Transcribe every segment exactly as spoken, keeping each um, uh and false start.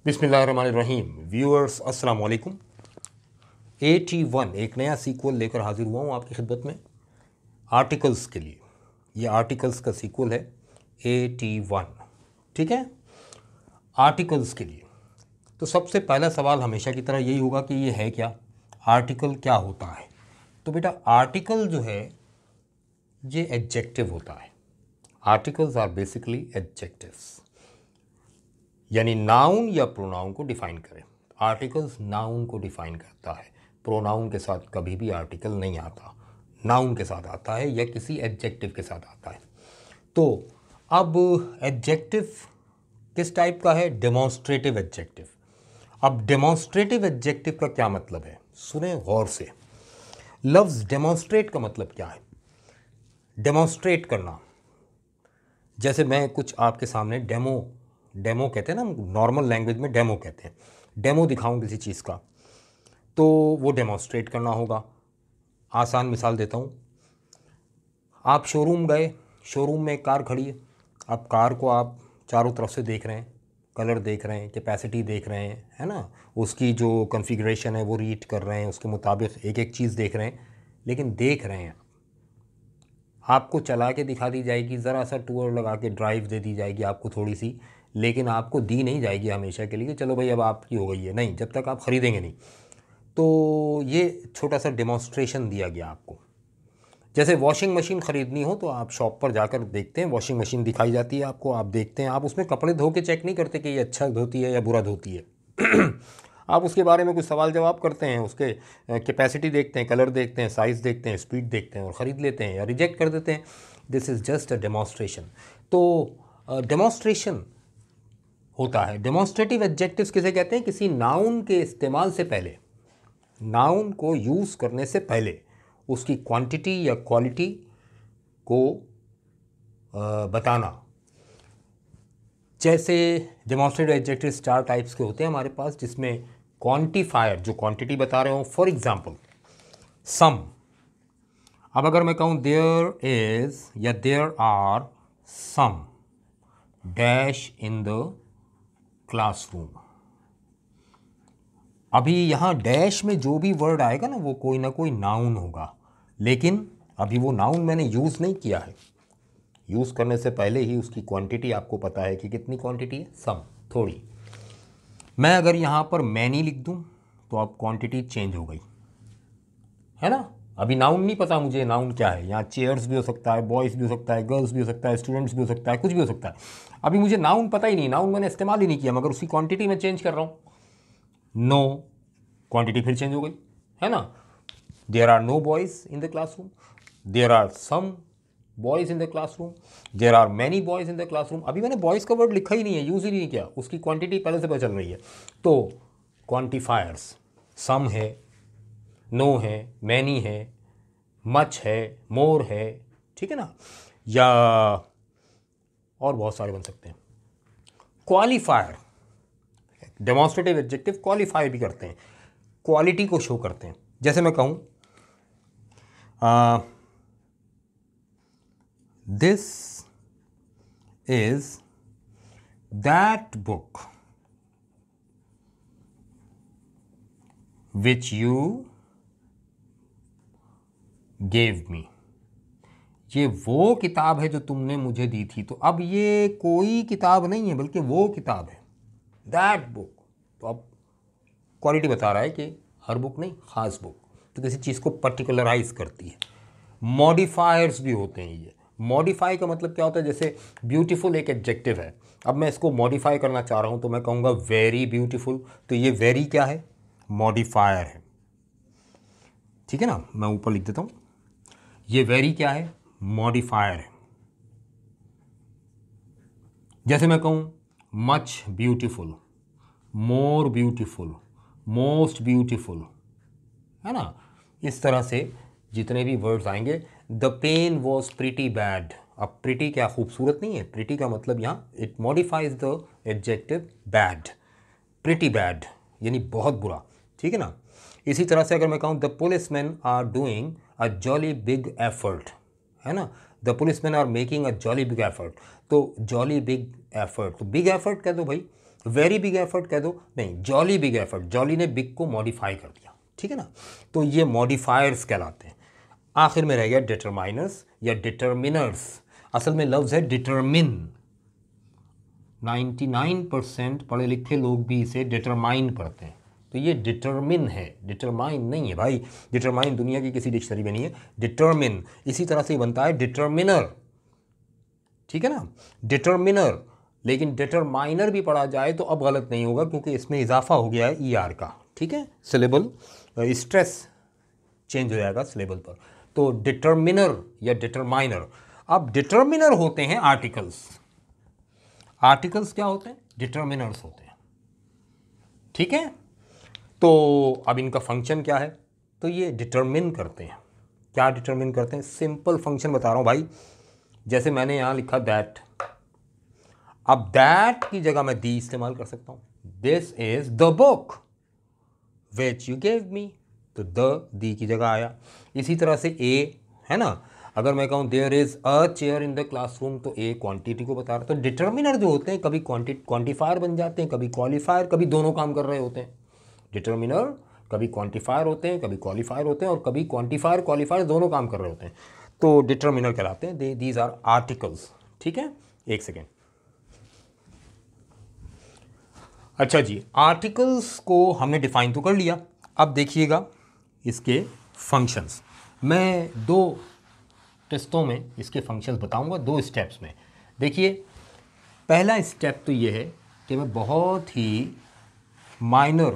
बिस्मिल्लाहिर्रहमानिर्रहीम। व्यूअर्स अस्सलाम वालेकुम। ए टी वन एक नया सीक्वल लेकर हाजिर हुआ हूँ आपकी खिदमत में आर्टिकल्स के लिए। ये आर्टिकल्स का सीक्वल है ए टी वन, ठीक है, आर्टिकल्स के लिए। तो सबसे पहला सवाल हमेशा की तरह यही होगा कि ये है क्या, आर्टिकल क्या होता है। तो बेटा आर्टिकल जो है ये एडजेक्टिव होता है। आर्टिकल्स आर बेसिकली एडजेक्टिव्स, यानी नाउन या प्रोनाउन को डिफाइन करें। आर्टिकल्स नाउन को डिफाइन करता है, प्रोनाउन के साथ कभी भी आर्टिकल नहीं आता, नाउन के साथ आता है या किसी एडजेक्टिव के साथ आता है। तो अब एडजेक्टिव किस टाइप का है, डेमोन्स्ट्रेटिव एडजेक्टिव। अब डेमोन्स्ट्रेटिव एडजेक्टिव का क्या मतलब है, सुने गौर से। लफ्ज़ डेमोन्स्ट्रेट का मतलब क्या है, डेमोन्स्ट्रेट करना। जैसे मैं कुछ आपके सामने डेमो डेमो कहते हैं ना, नॉर्मल लैंग्वेज में डेमो कहते हैं, डेमो दिखाऊं किसी चीज़ का, तो वो डेमोन्स्ट्रेट करना होगा। आसान मिसाल देता हूँ, आप शोरूम गए, शोरूम में एक कार खड़ी है। अब कार को आप चारों तरफ से देख रहे हैं, कलर देख रहे हैं, कैपेसिटी देख रहे हैं, है ना, उसकी जो कॉन्फ़िगरेशन है वो रीड कर रहे हैं, उसके मुताबिक एक एक चीज़ देख रहे हैं। लेकिन देख रहे हैं, आपको चला के दिखा दी जाएगी, ज़रा सा टूर लगा के ड्राइव दे दी जाएगी आपको थोड़ी सी, लेकिन आपको दी नहीं जाएगी हमेशा के लिए, चलो भाई अब आपकी हो गई है, नहीं, जब तक आप ख़रीदेंगे नहीं। तो ये छोटा सा डेमोन्स्ट्रेशन दिया गया आपको। जैसे वॉशिंग मशीन ख़रीदनी हो तो आप शॉप पर जाकर देखते हैं, वॉशिंग मशीन दिखाई जाती है आपको, आप देखते हैं, आप उसमें कपड़े धो के चेक नहीं करते कि ये अच्छा धोती है या बुरा धोती है आप उसके बारे में कुछ सवाल जवाब करते हैं, उसके कैपेसिटी देखते हैं, कलर देखते हैं, साइज़ देखते हैं, स्पीड देखते हैं और ख़रीद लेते हैं या रिजेक्ट कर देते हैं। This is just a demonstration. तो डेमोन्स्ट्रेशन होता है। डेमोन्स्ट्रेटिव एडजेक्टिव्स किसे कहते हैं, किसी नाउन के इस्तेमाल से पहले, नाउन को यूज़ करने से पहले उसकी क्वांटिटी या क्वालिटी को आ, बताना। जैसे डेमोन्स्ट्रेटिव एडजेक्टिव्स चार टाइप्स के होते हैं हमारे पास, जिसमें क्वांटिफायर जो क्वांटिटी बता रहे हो, फॉर एग्जांपल सम। अब अगर मैं कहूँ देयर इज़ या there are some dash in the classroom, अभी यहाँ डैश में जो भी वर्ड आएगा ना वो कोई ना कोई नाउन होगा, लेकिन अभी वो नाउन मैंने यूज़ नहीं किया है। यूज़ करने से पहले ही उसकी क्वांटिटी आपको पता है कि कितनी क्वांटिटी है, सम, थोड़ी। मैं अगर यहाँ पर मैनी लिख दूँ तो अब क्वांटिटी चेंज हो गई, है ना। अभी नाउन नहीं पता मुझे नाउन क्या है, यहाँ चेयर्स भी हो सकता है, बॉयज़ भी हो सकता है, गर्ल्स भी हो सकता है, स्टूडेंट्स भी हो सकता है, कुछ भी हो सकता है। अभी मुझे नाउन पता ही नहीं, नाउन मैंने इस्तेमाल ही नहीं किया, मगर उसकी क्वांटिटी मैं चेंज कर रहा हूँ। नो, क्वांटिटी फिर चेंज हो गई, है ना। There are no boys in the classroom, there are some boys in the classroom, there are many boys in the classroom. अभी मैंने बॉयज़ का वर्ड लिखा ही नहीं है, यूज़ ही नहीं किया, उसकी क्वांटिटी पहले से पता चल रही है। तो क्वांटिफायर्स सम है, नो है, मैनी है, मच है, मोर है, ठीक है ना, या और बहुत सारे बन सकते हैं। क्वालिफायर, डेमोन्स्ट्रेटिव एडजेक्टिव क्वालिफाई भी करते हैं, क्वालिटी को शो करते हैं। जैसे मैं कहूँ this is that book which you gave me, ये वो किताब है जो तुमने मुझे दी थी। तो अब ये कोई किताब नहीं है बल्कि वो किताब है, दैट बुक। तो अब क्वालिटी बता रहा है कि हर बुक नहीं, ख़ास बुक, तो किसी चीज़ को पर्टिकुलराइज करती है। मॉडिफायर्स भी होते हैं ये। मॉडिफाई का मतलब क्या होता है, जैसे ब्यूटीफुल एक एडजेक्टिव है, अब मैं इसको मॉडिफाई करना चाह रहा हूँ तो मैं कहूँगा वेरी ब्यूटीफुल, तो ये वेरी क्या है, मॉडिफायर है, ठीक है ना। मैं ऊपर लिख देता हूँ, ये वेरी क्या है, मॉडिफायर है। जैसे मैं कहूँ much beautiful, more beautiful, most beautiful, है ना। इस तरह से जितने भी वर्ड्स आएंगे। The pen was pretty bad, अब प्रिटी क्या खूबसूरत नहीं है, प्रिटी का मतलब यहाँ it modifies the adjective bad, pretty bad यानी बहुत बुरा, ठीक है ना। इसी तरह से अगर मैं कहूँ the policeman are doing a jolly big effort, है ना, the policeman are making a jolly big effort, तो जॉली बिग एफर्ट, तो बिग एफर्ट कह दो भाई, वेरी बिग एफर्ट कह दो, नहीं जॉली बिग एफर्ट, जॉली ने बिग को मॉडिफाई कर दिया, ठीक है ना, तो ये मॉडिफायर्स कहलाते हैं। आखिर में रह गया डिटरमाइनर्स या डिटरमिनर्स। असल में लफ्ज़ है डिटरमिन। निन्यानवे परसेंट पढ़े लिखे लोग भी इसे डिटरमाइन पढ़ते हैं, तो ये डिटरमिन है, डिटरमाइन नहीं है भाई। डिटरमाइन दुनिया की किसी डिक्शनरी में नहीं है, डिटरमिन इसी तरह से बनता है डिटरमिनर, ठीक है ना, डिटरमिनर। लेकिन डिटरमाइनर भी पढ़ा जाए तो अब गलत नहीं होगा, क्योंकि इसमें इजाफा हो गया है ई आर का, ठीक है, सिलेबल स्ट्रेस चेंज हो जाएगा सिलेबल पर। तो डिटरमिनर या डिटरमाइनर। अब डिटरमिनर होते हैं आर्टिकल्स। आर्टिकल्स क्या होते हैं? डिटरमिनर्स होते हैं, ठीक है। तो अब इनका फंक्शन क्या है? तो ये डिटरमिन करते हैं। क्या डिटरमिन करते हैं? सिंपल फंक्शन बता रहा हूं भाई, जैसे मैंने यहां लिखा दैट, अब दैट की जगह मैं दी इस्तेमाल कर सकता हूं। This is the book which you gave me, तो द दी की जगह आया। इसी तरह से ए है ना, अगर मैं कहूँ there is a chair in the classroom, तो ए क्वांटिटी को बता रहा। तो डिटरमिनर जो होते हैं कभी क्वांटिफायर बन जाते हैं, कभी क्वालिफायर, कभी दोनों काम कर रहे होते हैं। डिटरमिनर कभी क्वांटिफायर होते हैं, कभी क्वालिफायर होते हैं, और कभी क्वांटिफायर क्वालिफायर दोनों काम कर रहे होते हैं, तो डिटरमिनर कहलाते हैं। दे दीज आर आर्टिकल्स, ठीक है। एक सेकेंड, अच्छा जी, आर्टिकल्स को हमने डिफाइन तो कर लिया। अब देखिएगा इसके फंक्शंस। मैं दो टेस्टों में इसके फंक्शंस बताऊंगा, दो स्टेप्स में। देखिए, पहला स्टेप तो ये है कि मैं बहुत ही माइनर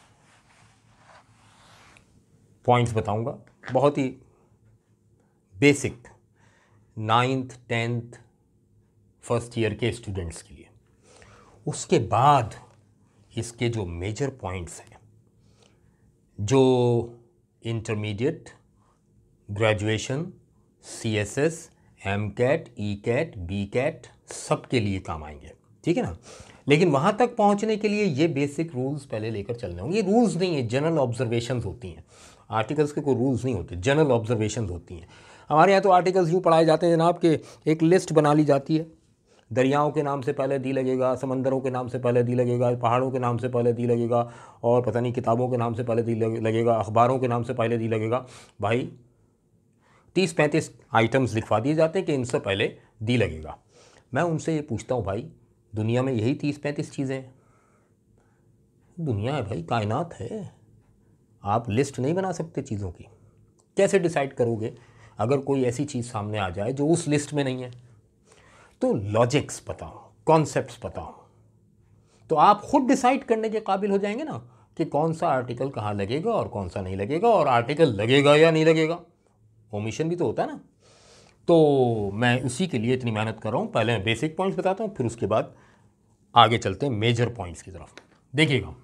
पॉइंट्स बताऊंगा, बहुत ही basic, ninth tenth first year के स्टूडेंट्स के लिए। उसके बाद इसके जो मेजर पॉइंट्स हैं, जो intermediate, graduation, C S S, M CAT, E CAT, B CAT सब के लिए काम आएंगे, ठीक है ना। लेकिन वहाँ तक पहुँचने के लिए ये बेसिक रूल्स पहले लेकर चलने होंगे। ये रूल्स नहीं है, जनरल ऑब्जर्वेशंस होती हैं। आर्टिकल्स के कोई रूल्स नहीं होते, जनरल ऑब्जर्वेशंस होती हैं। हमारे यहाँ तो आर्टिकल्स यूँ पढ़ाए जाते हैं जनाब कि एक लिस्ट बना ली जाती है, दरियाओं के नाम से पहले दी लगेगा, समंदरों के नाम से पहले दी लगेगा, पहाड़ों के नाम से पहले दी लगेगा, और पता नहीं किताबों के नाम से पहले दी लगेगा, अखबारों के नाम से पहले दी लगेगा। भाई तीस पैंतीस आइटम्स लिखवा दिए जाते हैं कि इनसे पहले दी लगेगा। मैं उनसे ये पूछता हूँ, भाई दुनिया में यही तीस पैंतीस चीज़ें हैं? दुनिया है भाई, कायनात है, आप लिस्ट नहीं बना सकते चीज़ों की। कैसे डिसाइड करोगे अगर कोई ऐसी चीज़ सामने आ जाए जो उस लिस्ट में नहीं है? तो लॉजिक्स बताओ, कॉन्सेप्ट्स बताओ, तो आप खुद डिसाइड करने के काबिल हो जाएंगे ना कि कौन सा आर्टिकल कहाँ लगेगा और कौन सा नहीं लगेगा, और आर्टिकल लगेगा या नहीं लगेगा। ओमिशन भी तो होता है ना। तो मैं उसी के लिए इतनी मेहनत कर रहा हूँ। पहले मैं बेसिक पॉइंट्स बताता हूँ, फिर उसके बाद आगे चलते हैं मेजर पॉइंट्स की तरफ। देखिएगा,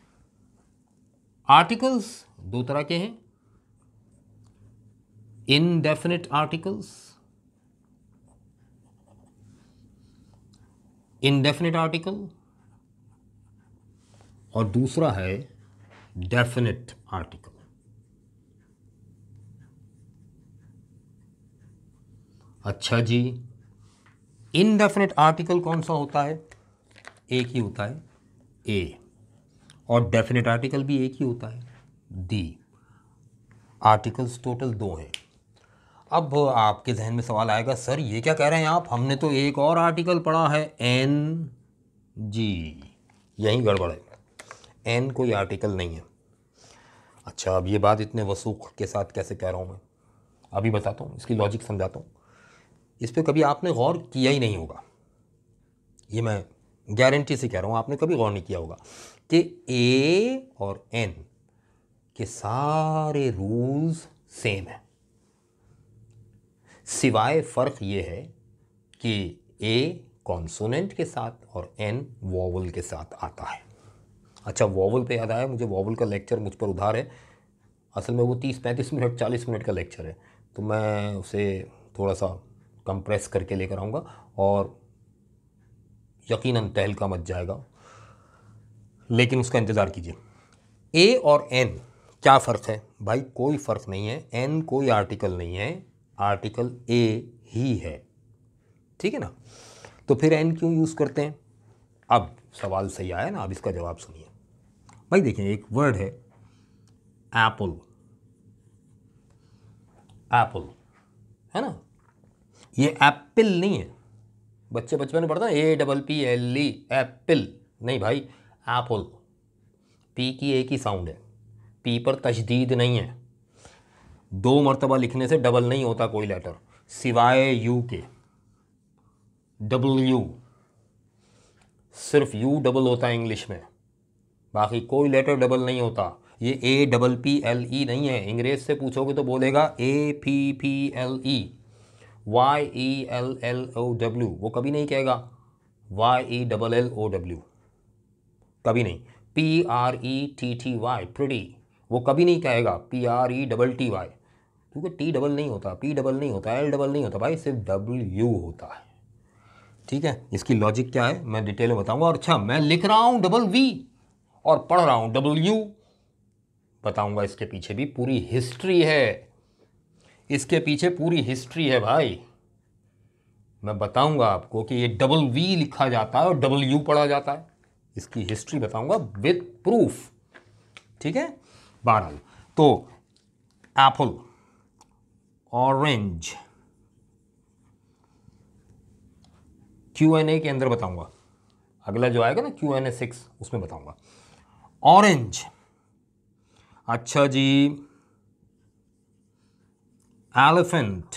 आर्टिकल्स दो तरह के हैं, इनडेफिनिट आर्टिकल्स, इनडेफिनिट आर्टिकल, और दूसरा है डेफिनिट आर्टिकल। अच्छा जी, इनडेफिनिट आर्टिकल कौन सा होता है? एक ही होता है, ए, और डेफिनिट आर्टिकल भी एक ही होता है, दी। आर्टिकल्स टोटल दो हैं। अब आपके जहन में सवाल आएगा, सर ये क्या कह रहे हैं आप, हमने तो एक और आर्टिकल पढ़ा है एन। जी, यही गड़बड़ है, एन कोई आर्टिकल नहीं है। अच्छा, अब ये बात इतने वसूख के साथ कैसे कह रहा हूँ मैं, अभी बताता हूँ, इसकी लॉजिक समझाता हूँ। इस पर कभी आपने गौर किया ही नहीं होगा, ये मैं गारंटी से कह रहा हूँ, आपने कभी गौर नहीं किया होगा कि ए और एन के सारे रूल्स सेम हैं, सिवाय फ़र्क ये है कि ए कॉन्सोनेंट के साथ और एन वॉवल के साथ आता है। अच्छा, वॉवल पे याद आया मुझे, वॉवल का लेक्चर मुझ पर उधार है। असल में वो तीस पैंतीस मिनट चालीस मिनट का लेक्चर है, तो मैं उसे थोड़ा सा कंप्रेस करके लेकर आऊँगा, और यकीनन तहलका मच जाएगा, लेकिन उसका इंतज़ार कीजिए। ए और एन क्या फ़र्क है? भाई कोई फ़र्क नहीं है, एन कोई आर्टिकल नहीं है, आर्टिकल ए ही है, ठीक है ना। तो फिर एन क्यों यूज़ करते हैं? अब सवाल सही आया ना। अब इसका जवाब सुनिए भाई। देखिए एक वर्ड है एप्पल, एप्पल है ना, ये एप्पल नहीं है। बच्चे बचपन में पढ़ता है A double P L E, apple नहीं भाई, एप्पल। पी की एक ही साउंड है, पी पर तशदीद नहीं है। दो मरतबा लिखने से डबल नहीं होता कोई लेटर, सिवाय यू के। डब्ल्यू, सिर्फ यू डबल होता है इंग्लिश में, बाकी कोई लेटर डबल नहीं होता। ये A double P L E नहीं है। अंग्रेज से पूछोगे तो बोलेगा A P P L E, Y E L L O W. वो कभी नहीं कहेगा Y E double L O W, कभी नहीं। P R E T T Y, pretty, वो कभी नहीं कहेगा P R E double T Y, क्योंकि टी डबल नहीं होता, पी डबल नहीं होता, एल डबल नहीं होता भाई, सिर्फ डब्ल्यू होता है। ठीक है, इसकी लॉजिक क्या है मैं डिटेल में बताऊंगा। और अच्छा, मैं लिख रहा हूं डबल वी और पढ़ रहा हूं डब्ल्यू, बताऊंगा इसके पीछे भी पूरी हिस्ट्री है। इसके पीछे पूरी हिस्ट्री है भाई। मैं बताऊंगा आपको कि ये डबल वी लिखा जाता है और डबल यू पढ़ा जाता है। इसकी हिस्ट्री बताऊंगा विद प्रूफ। ठीक है, बहरहाल तो apple, orange, Q N A के अंदर बताऊंगा। अगला जो आएगा ना क्यू एन ए सिक्स, उसमें बताऊंगा। ऑरेंज, अच्छा जी, एलिफेंट।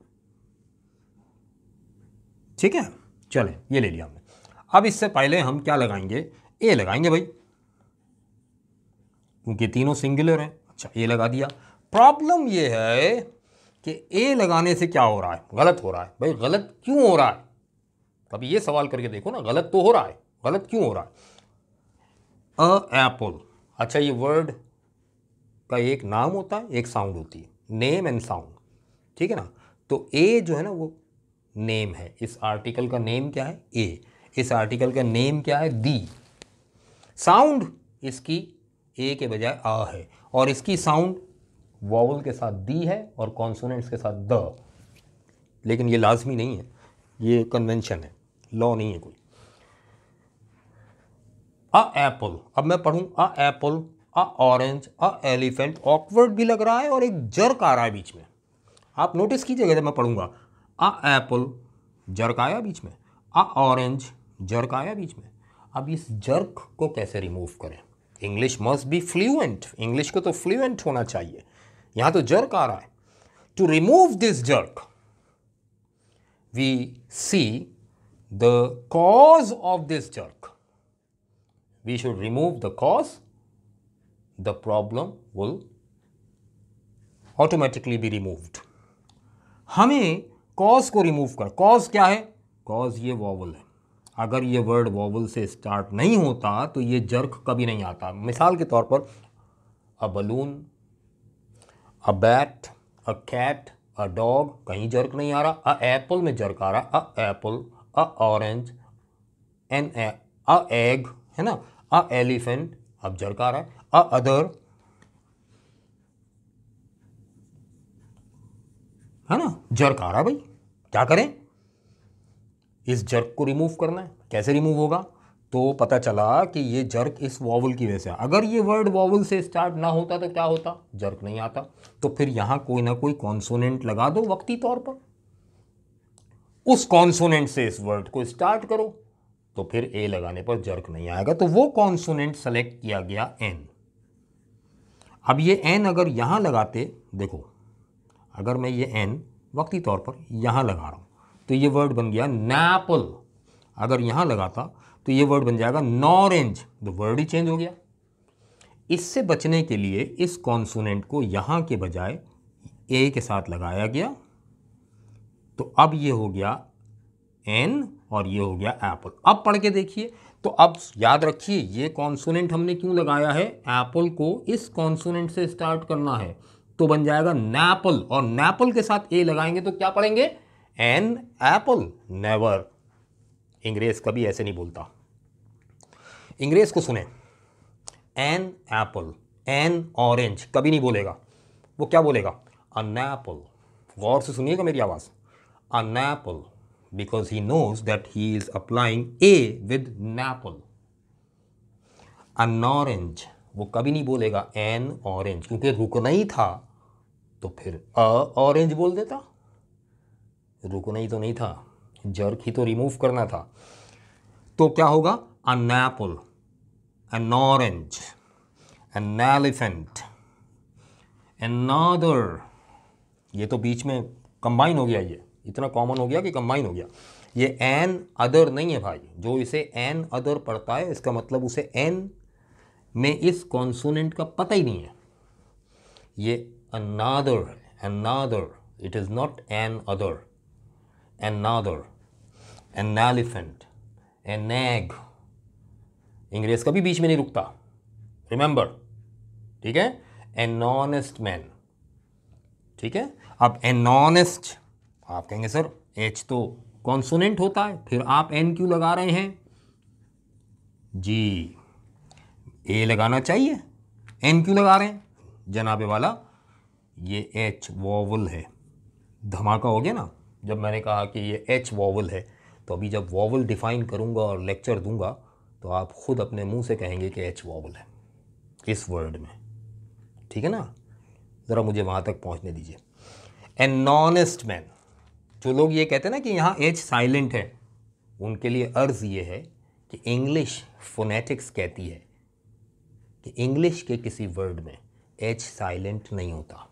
ठीक है, चलें ये ले लिया हमने। अब इससे पहले हम क्या लगाएंगे, ए लगाएंगे भाई, क्योंकि तीनों सिंगुलर हैं। अच्छा, ए लगा दिया। प्रॉब्लम ये है कि ए लगाने से क्या हो रहा है, गलत हो रहा है भाई। गलत क्यों हो रहा है, कभी ये सवाल करके देखो ना, गलत तो हो रहा है, गलत क्यों हो रहा है। अ एप्पल, अच्छा ये वर्ड का एक नाम होता है, एक साउंड होती है, नेम एंड साउंड। ठीक है ना, तो ए जो है ना वो नेम है। इस आर्टिकल का नेम क्या है, ए। इस आर्टिकल का नेम क्या है, दी। साउंड इसकी ए के बजाय आ है, और इसकी साउंड वॉवल के साथ दी है और कॉन्सोनेंट्स के साथ द। लेकिन ये लाजमी नहीं है, ये कन्वेंशन है, लॉ नहीं है कोई। अ एप्पल, अब मैं पढ़ूं a apple, a orange, a elephant. Awkward भी लग रहा है और एक जर्क आ रहा है बीच में। आप नोटिस कीजिएगा जब मैं पढ़ूंगा, अ एप्पल, जर्क आया बीच में, अ ऑरेंज, जर्क आया बीच में। अब इस जर्क को कैसे रिमूव करें। English must be fluent, English को तो फ्लुएंट होना चाहिए। यहां तो जर्क आ रहा है। To remove this jerk we see the cause of this jerk. We should remove the cause, the problem will automatically be removed. हमें कॉज को रिमूव कर, कॉज क्या है, कॉज ये वॉवल है। अगर ये वर्ड वॉवल से स्टार्ट नहीं होता तो ये जर्क कभी नहीं आता। मिसाल के तौर पर a balloon, a bat, a cat, a dog, कहीं जर्क नहीं आ रहा। अ एप्पल में जर्क आ रहा, a apple, a orange, an a egg, है ना, अ एलिफेंट, अब जर्क आ रहा है। अ अदर, है ना, जर्क आ रहा है भाई। क्या करें, इस जर्क को रिमूव करना है। कैसे रिमूव होगा, तो पता चला कि ये जर्क इस वॉवल की वजह से। अगर ये वर्ड वॉवल से स्टार्ट ना होता तो क्या होता, जर्क नहीं आता। तो फिर यहां कोई ना कोई कॉन्सोनेंट लगा दो वक्ती तौर पर, उस कॉन्सोनेंट से इस वर्ड को स्टार्ट करो, तो फिर ए लगाने पर जर्क नहीं आएगा। तो वो कॉन्सोनेंट सेलेक्ट किया गया एन। अब ये एन अगर यहां लगाते, देखो अगर मैं ये एन वक्ती तौर पर यहां लगा रहा हूं तो ये वर्ड बन गया नैपल। अगर यहां लगाता तो ये वर्ड बन जाएगा नॉरेंज, तो वर्ड ही चेंज हो गया। इससे बचने के लिए इस कॉन्सोनेंट को यहां के बजाय ए के साथ लगाया गया, तो अब ये हो गया एन और ये हो गया एप्पल। अब पढ़ के देखिए, तो अब याद रखिए ये कॉन्सोनेंट हमने क्यों लगाया है, एप्पल को इस कॉन्सोनेंट से स्टार्ट करना है, तो बन जाएगा नैपल। और नैपल के साथ ए लगाएंगे तो क्या पढ़ेंगे, एन एप्पल। नेवर, इंग्रेज कभी ऐसे नहीं बोलता। इंग्रेज को सुने, एन एप्पल, एन ऑरेंज कभी नहीं बोलेगा। वो क्या बोलेगा, अन एप्पल। गौर से सुनिएगा मेरी आवाज, an apple, because he knows that he is applying a with an apple. An orange, वो कभी नहीं बोलेगा एन ऑरेंज, क्योंकि रुकना ही था तो फिर अ ऑरेंज बोल देता। रुकना ही तो नहीं था, जर्क ही तो रिमूव करना था। तो क्या होगा? An apple, an orange, an elephant, another, ये तो बीच में कंबाइन हो गया, ये इतना कॉमन हो गया कि कंबाइन हो गया। ये एन अदर नहीं है भाई, जो इसे एन अदर पढ़ता है इसका मतलब उसे एन में इस कॉन्सोनेंट का पता ही नहीं है। ये another है, another, it is not an other, another, an elephant, an egg, इंग्रेज कभी बीच में नहीं रुकता, रिमेंबर, ठीक है। एन ऑनेस्ट मैन, ठीक है। अब एन ऑनेस्ट, आप कहेंगे सर एच तो कॉन्सोनेंट होता है, फिर आप एन क्यों लगा रहे हैं? जी, ए लगाना चाहिए, एन क्यों लगा रहे हैं? जनाबे वाला, ये एच वॉवल है। धमाका हो गया ना जब मैंने कहा कि ये एच वॉवल है। तो अभी जब वॉवल डिफाइन करूंगा और लेक्चर दूंगा तो आप खुद अपने मुंह से कहेंगे कि एच वॉवल है इस वर्ड में, ठीक है ना। ज़रा मुझे वहाँ तक पहुँचने दीजिए। एन ऑनेस्ट मैन, जो लोग ये कहते हैं ना कि यहाँ एच साइलेंट है, उनके लिए अर्ज़ ये है कि इंग्लिश फोनेटिक्स कहती है कि इंग्लिश के किसी वर्ड में एच साइलेंट नहीं होता।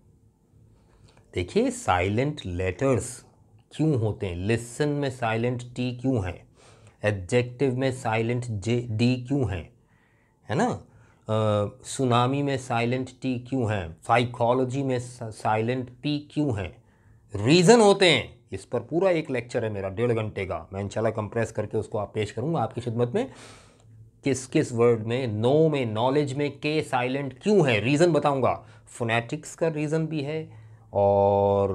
देखिए साइलेंट लेटर्स क्यों होते हैं, लिसन में साइलेंट टी क्यों है, एडजेक्टिव में साइलेंट जे डी क्यों है, है ना, सुनामी में साइलेंट टी क्यों है, साइकोलॉजी में साइलेंट पी क्यों है, रीज़न होते हैं। इस पर पूरा एक लेक्चर है मेरा डेढ़ घंटे का, मैं इंशाल्लाह कंप्रेस करके उसको आप पेश करूँगा आपकी खिदमत में। किस किस वर्ड में, नो में, नॉलेज में के साइलेंट क्यों है, रीज़न बताऊँगा। फोनेटिक्स का रीज़न भी है और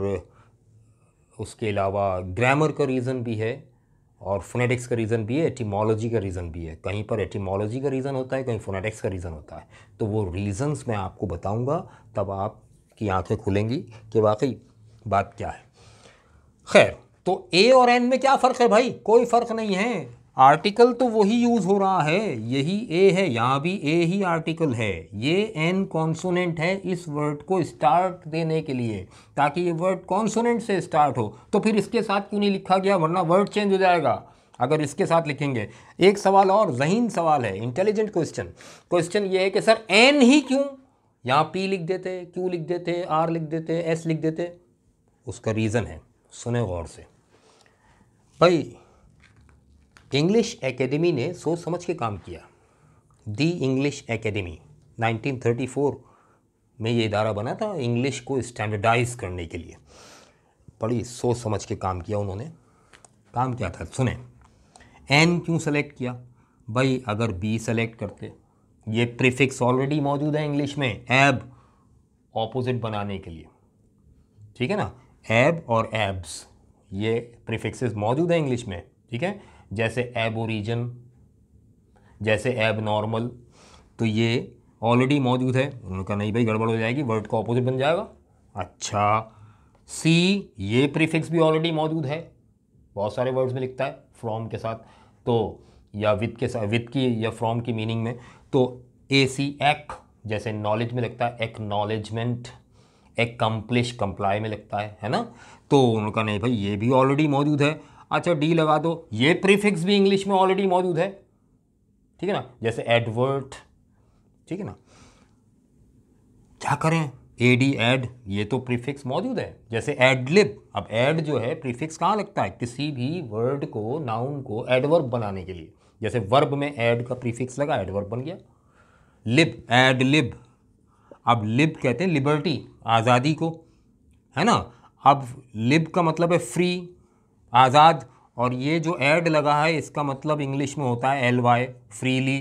उसके अलावा ग्रामर का रीज़न भी है और फोनेटिक्स का रीज़न भी है, एटिमोलॉजी का रीज़न भी है। कहीं पर एटिमोलॉजी का रीज़न होता है, कहीं फोनेटिक्स का रीज़न होता है। तो वो रीज़न्स मैं आपको बताऊंगा, तब आपकी आंखें खुलेंगी कि वाकई बात क्या है। खैर, तो ए और एन में क्या फ़र्क है भाई? कोई फ़र्क नहीं है, आर्टिकल तो वही यूज़ हो रहा है, यही ए है, यहाँ भी ए ही आर्टिकल है, ये एन कॉन्सोनेंट है इस वर्ड को स्टार्ट देने के लिए, ताकि ये वर्ड कॉन्सोनेंट से स्टार्ट हो। तो फिर इसके साथ क्यों नहीं लिखा गया, वरना वर्ड चेंज हो जाएगा अगर इसके साथ लिखेंगे। एक सवाल और ज़हीन सवाल है, इंटेलिजेंट क्वेश्चन। क्वेश्चन ये है कि सर एन ही क्यों, यहाँ पी लिख देते, क्यू लिख देते, आर लिख देते, एस लिख देते। उसका रीज़न है, सुने गौर से भाई। इंग्लिश एकेडमी ने सोच समझ के काम किया। The English academy nineteen thirty four में ये इदारा बना था इंग्लिश को स्टैंडर्डाइज करने के लिए। बड़ी सोच समझ के काम किया उन्होंने। काम क्या था सुने। एन क्यों सेलेक्ट किया भाई? अगर बी सेलेक्ट करते, ये प्रीफिक्स ऑलरेडी मौजूद है इंग्लिश में, एब ऑपोजिट बनाने के लिए, ठीक है ना। एब और एब्स ये प्रीफिक्सेस मौजूद है इंग्लिश में, ठीक है। जैसे एबोरिजन, जैसे एब नॉर्मल, तो ये ऑलरेडी मौजूद है। उन्होंने कहा नहीं भाई गड़बड़ हो जाएगी, वर्ड का ऑपोजिट बन जाएगा। अच्छा, सी ये प्रीफिक्स भी ऑलरेडी मौजूद है, बहुत सारे वर्ड्स में लिखता है फ्रॉम के साथ, तो या विद के साथ, विद की या फ्रॉम की मीनिंग में। तो ए सी एक, जैसे नॉलेज में लगता है एक्नॉलेजमेंट, एकम्प्लिश कंप्लाई में लगता है, है ना। तो उनका नहीं भाई ये भी ऑलरेडी मौजूद है। अच्छा डी लगा दो, ये प्रीफिक्स भी इंग्लिश में ऑलरेडी मौजूद है, ठीक है ना। जैसे एडवर्ट, ठीक है ना। क्या करें, एडी एड, ये तो प्रीफिक्स मौजूद है। जैसे एडलिब, अब एड जो है प्रीफिक्स कहाँ लगता है? किसी भी वर्ड को, नाउन को एडवर्ब बनाने के लिए। जैसे वर्ब में एड का प्रीफिक्स लगा, एडवर्ब बन गया। लिब, एड लिब, अब लिब कहते हैं लिबर्टी, आज़ादी को, है ना। अब लिब का मतलब है फ्री, आज़ाद, और ये जो एड लगा है इसका मतलब इंग्लिश में होता है एल वाई, फ्रीली,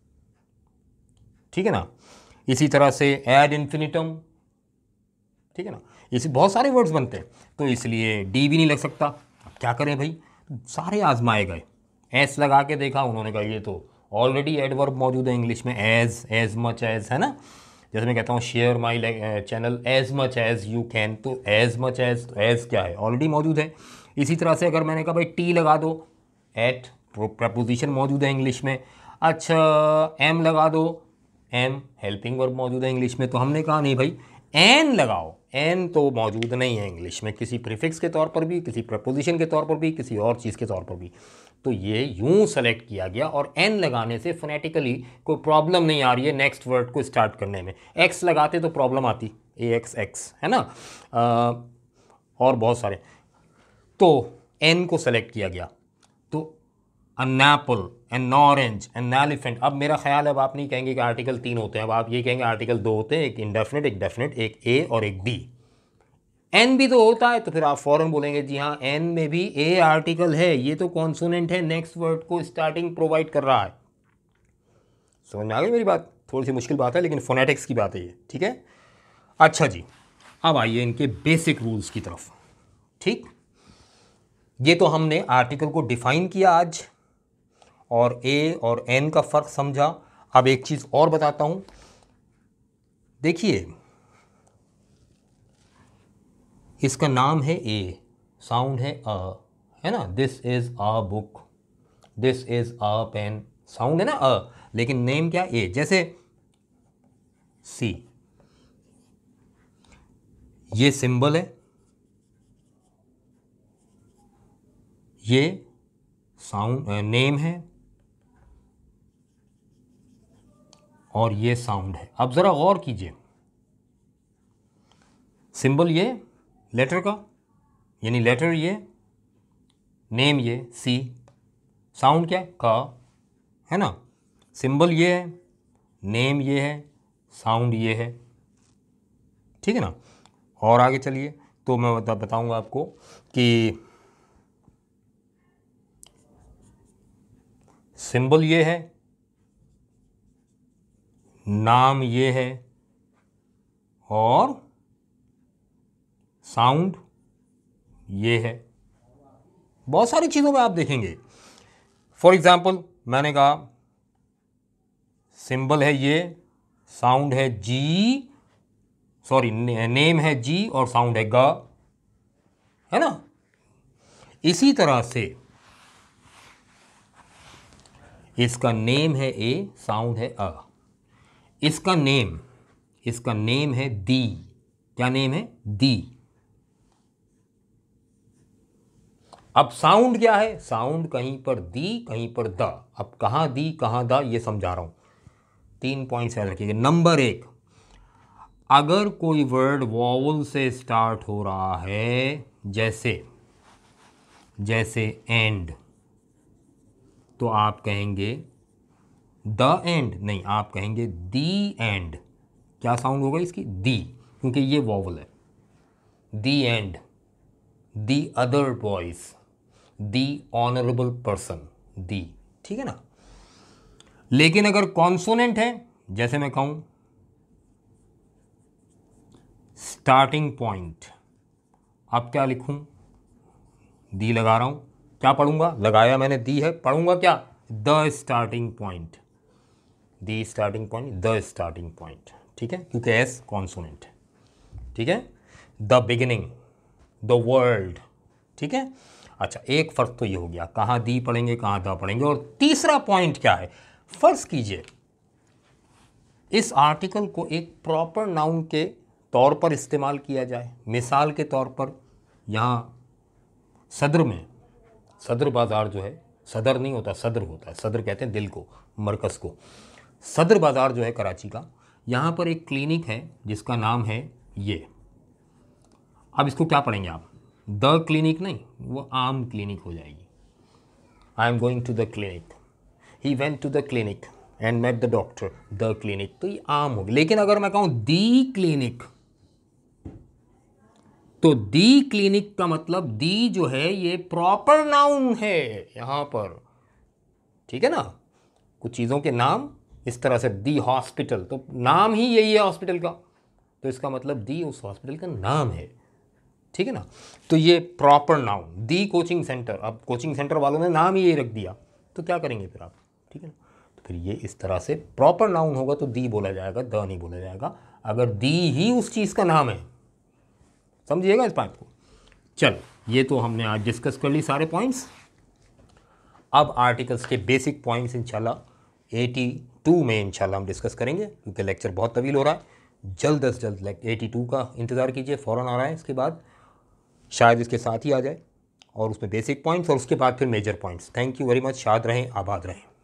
ठीक है ना। इसी तरह से एड इन्फिनिटम, ठीक है ना। इसी बहुत सारे वर्ड्स बनते हैं, तो इसलिए डी भी नहीं लग सकता। अब क्या करें भाई, सारे आजमाए गए। एस लगा के देखा, उन्होंने कहा ये तो ऑलरेडी एडवर्ब मौजूद है इंग्लिश में, एज, एज मच एज, है ना। जैसे मैं कहता हूँ share my channel as much as you can, तो एज मच एज, तो एज क्या है, ऑलरेडी मौजूद है। इसी तरह से अगर मैंने कहा भाई टी लगा दो, एट प्रपोजिशन मौजूद है इंग्लिश में। अच्छा एम लगा दो, एम हेल्पिंग वर्ब मौजूद है इंग्लिश में, तो हमने कहा नहीं भाई एन लगाओ, एन तो मौजूद नहीं है इंग्लिश में किसी प्रीफिक्स के तौर पर भी, किसी प्रपोजिशन के तौर पर भी, किसी और चीज़ के तौर पर भी। तो ये यूं सेलेक्ट किया गया और एन लगाने से फोनेटिकली कोई प्रॉब्लम नहीं आ रही है नेक्स्ट वर्ड को स्टार्ट करने में। एक्स लगाते तो प्रॉब्लम आती, ए एक्स एक्स है ना, आ, और बहुत सारे, तो एन को सेलेक्ट किया गया। तो an apple, an orange, an elephant. अब मेरा ख्याल है अब आप नहीं कहेंगे कि आर्टिकल तीन होते हैं, अब आप ये कहेंगे आर्टिकल दो होते हैं, एक इंडेफिनिट एक डेफिनिट, एक ए और एक बी। एन भी तो होता है, तो फिर आप फौरन बोलेंगे जी हाँ एन में भी ए आर्टिकल है, ये तो कॉन्सोनेंट है, नेक्स्ट वर्ड को स्टार्टिंग प्रोवाइड कर रहा है। समझ में आ गई मेरी बात? थोड़ी सी मुश्किल बात है लेकिन फोनेटिक्स की बात है ये, ठीक है। अच्छा जी, अब आइए इनके बेसिक रूल्स की तरफ। ठीक, ये तो हमने आर्टिकल को डिफाइन किया आज और ए और एन का फर्क समझा। अब एक चीज और बताता हूं, देखिए इसका नाम है ए, साउंड है अ, है ना, this is a book, this is a pen, sound है ना अ, लेकिन नेम क्या ए। जैसे सी, ये सिंबल है, ये साउंड नेम है और ये साउंड है। अब जरा गौर कीजिए, सिंबल ये लेटर का यानी लेटर ये, नेम ये सी, साउंड क्या का, है ना, सिंबल ये है, नेम ये है, साउंड ये है, ठीक है ना। और आगे चलिए तो मैं बता बताऊंगा आपको कि सिंबल ये है, नाम ये है और साउंड ये है। बहुत सारी चीज़ों में आप देखेंगे, फॉर एग्जाम्पल मैंने कहा सिंबल है ये, साउंड है जी, सॉरी नेम है जी और साउंड है ग, है ना। इसी तरह से इसका नेम है ए, साउंड है अ, इसका नेम इसका नेम है दी, क्या नेम है दी। अब साउंड क्या है, साउंड कहीं पर दी कहीं पर द। अब कहां दी कहां द ये समझा रहा हूं, तीन पॉइंट्स याद रखिएगा। नंबर एक, अगर कोई वर्ड वॉवल से स्टार्ट हो रहा है, जैसे जैसे एंड, तो आप कहेंगे द एंड नहीं, आप कहेंगे दी एंड। क्या साउंड होगा इसकी, दी, क्योंकि ये वॉवल है। The end, the other boys, the honourable person, the, ठीक है ना। लेकिन अगर कॉन्सोनेंट है, जैसे मैं कहूं स्टार्टिंग पॉइंट, अब क्या लिखूं, दी लगा रहा हूं, क्या पढ़ूंगा, लगाया मैंने दी है, पढ़ूंगा क्या, the starting point, the starting point, the starting point, ठीक है, क्योंकि एस कॉन्सोनेंट है, ठीक है। द बिगिनिंग, द वर्ल्ड, ठीक है। अच्छा, एक फर्क तो ये हो गया, कहाँ दी पढ़ेंगे कहाँ द पढ़ेंगे। और तीसरा पॉइंट क्या है, फर्ज कीजिए इस आर्टिकल को एक प्रॉपर नाउन के तौर पर इस्तेमाल किया जाए। मिसाल के तौर पर यहाँ सदर में, सदर बाज़ार जो है, सदर नहीं होता सदर होता है, सदर कहते हैं दिल को, मरकज़ को। सदर बाज़ार जो है कराची का, यहाँ पर एक क्लिनिक है जिसका नाम है ये। अब इसको क्या पढ़ेंगे आप, द क्लिनिक नहीं, वो आम क्लिनिक हो जाएगी। I am going to the clinic, he went to the clinic and met the doctor, the clinic, तो ये आम होगी। लेकिन अगर मैं कहूँ दी क्लिनिक, तो दी क्लिनिक का मतलब दी जो है ये प्रॉपर नाउन है यहां पर, ठीक है ना। कुछ चीज़ों के नाम इस तरह से, दी हॉस्पिटल, तो नाम ही यही है हॉस्पिटल का, तो इसका मतलब दी उस हॉस्पिटल का नाम है, ठीक है ना। तो ये proper noun. The coaching centre, अब कोचिंग सेंटर वालों ने नाम ही यही रख दिया, तो क्या करेंगे फिर आप, ठीक है ना। तो फिर ये इस तरह से प्रॉपर नाउन होगा तो दी बोला जाएगा, द नहीं बोला जाएगा, अगर दी ही उस चीज़ का नाम है। समझिएगा इस बात को। चल, ये तो हमने आज डिस्कस कर ली सारे पॉइंट्स। अब आर्टिकल्स के बेसिक पॉइंट्स इंशाल्लाह एटी टू में इंशाल्लाह हम डिस्कस करेंगे, क्योंकि लेक्चर बहुत तवील हो रहा है। जल्द अज जल्द एटी टू का इंतज़ार कीजिए, फ़ौरन आ रहा है। इसके बाद शायद इसके साथ ही आ जाए, और उसमें बेसिक पॉइंट्स और उसके बाद फिर major points. Thank you very much. शाद रहें, आबाद रहें।